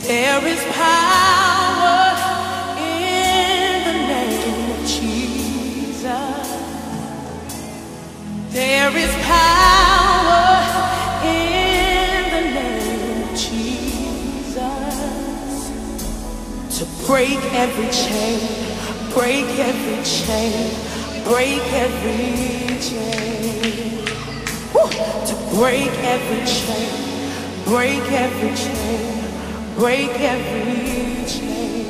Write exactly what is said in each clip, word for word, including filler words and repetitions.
There is power in the name of Jesus. There is power in the name of Jesus to break every chain, break every chain, break every chain. Woo! To break every chain, break every chain, break every chain.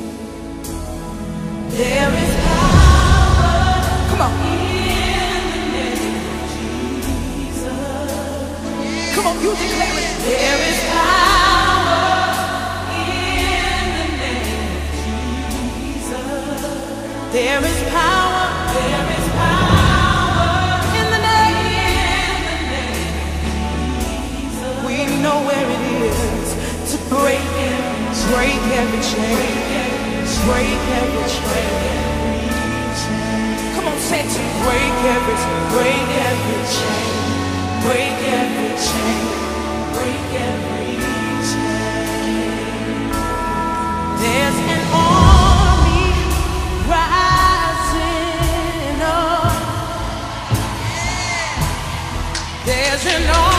There is power. Come on. In the name of Jesus. Come on, you declare it. There is power in the name of Jesus. There is power. There is power in the name. In the name of Jesus. We know where it is. To break every, break every chain, break every chain. Come on, say it to break every, break every chain, break every chain, break every chain. There's an army rising up. There's an army.